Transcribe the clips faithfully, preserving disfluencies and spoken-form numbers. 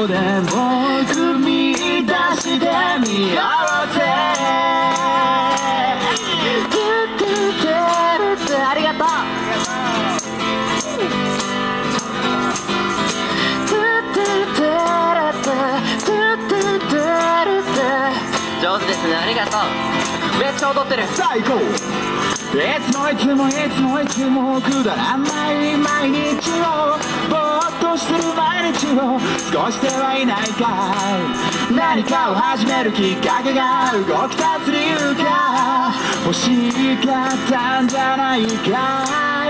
歩でも踏み出してみようぜ。ありがとう。上手ですね、ありがとう。めっちゃ踊ってる。最高。いつもいつもいつもいつもくだらない毎日を、ぼーっとしてる毎日を過ごしてはいないかい。何かを始めるきっかけが動き立つ理由が欲しかったんじゃないか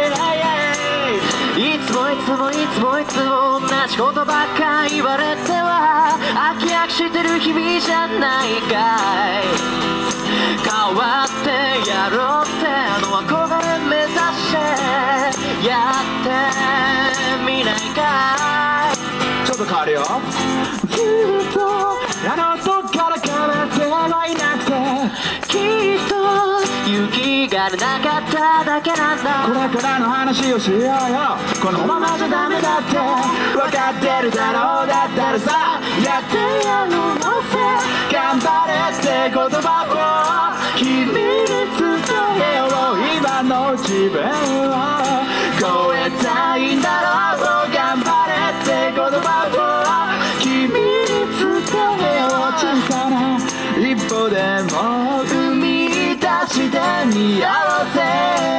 い。いつもいつもいつもいつも同じことばっか言われては飽き飽きしてる日々じゃないかい。変わってやろうってあの憧れ目指してやってみないかい。ちょっと変わるよ。ずっとあの時から変わってはいなくて、きっと勇気がなかっただけなんだ。これからの話をしようよ。このままじゃダメだって分かってるだろう。だったらさやってやるのさ。頑張れって言葉を君に伝えよう。今の自分を超えたいんだろう。頑張れって言葉を君に伝えよう。小さな一歩でも踏み出してみようぜ。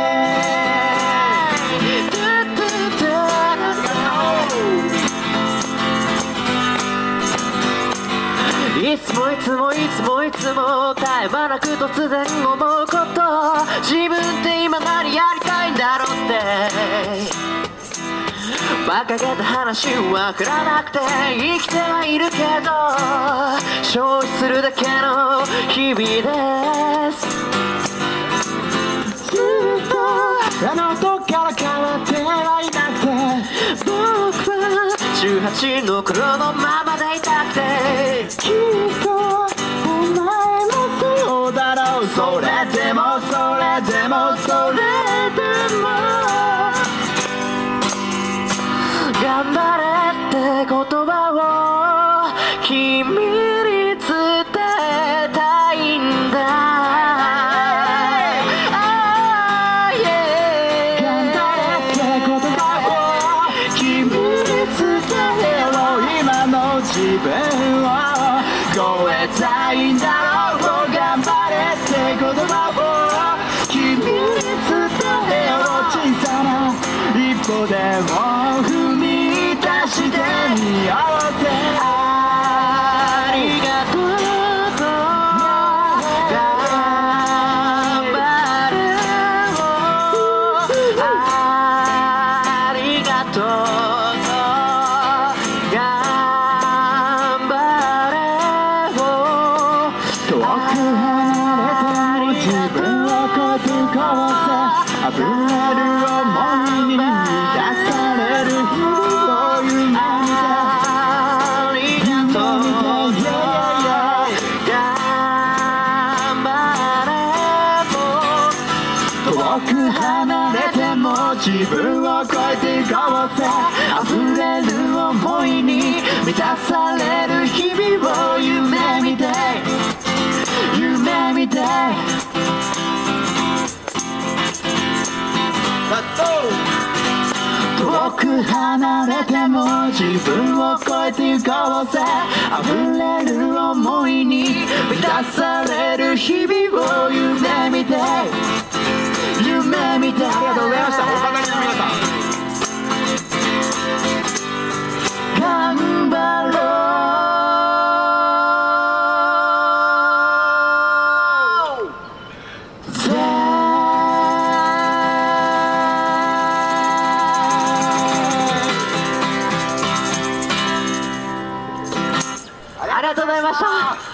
いつもいつもいつもいつも絶え間なく突然思うこと、自分って今何やりたいんだろうって。馬鹿げた話わからなくて生きてはいるけど消費するだけの日々です。ずっとあの時から変わってはいなくて、僕はじゅうはちの頃のままでいたくて、きっとお前もそうだろう。それでもそれでもそれでも頑張れって言葉を君に伝えたいんだ。頑張れって言葉を君に伝えよう。今の自分を超えたいんだろう。頑張れって言葉を君に伝えよう。小さな一歩でも踏み出してみようぜ。ありがとうと頑張れを、ありがとうと頑張れを、遠く離れても自分を超えていこうぜ。溢れる想いに満たされる日々を夢見て、ありがとう頑張れも、遠く離れても自分を超えていこうぜ。溢れる想いに満たされる日々を夢見て夢見て。遠く離れても自分を超えてゆこうぜ。溢れる想いに満たされる日々を夢見て夢見て。ありがとうございました。お飾りの皆さん頑張ろう。ありがとうございました。